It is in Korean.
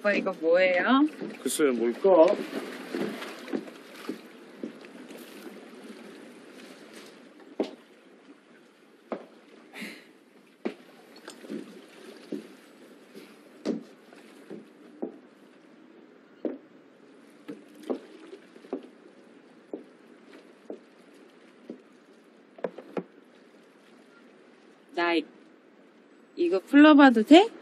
아빠 이거 뭐예요? 글쎄 뭘까? 나 이거 풀러봐도 돼?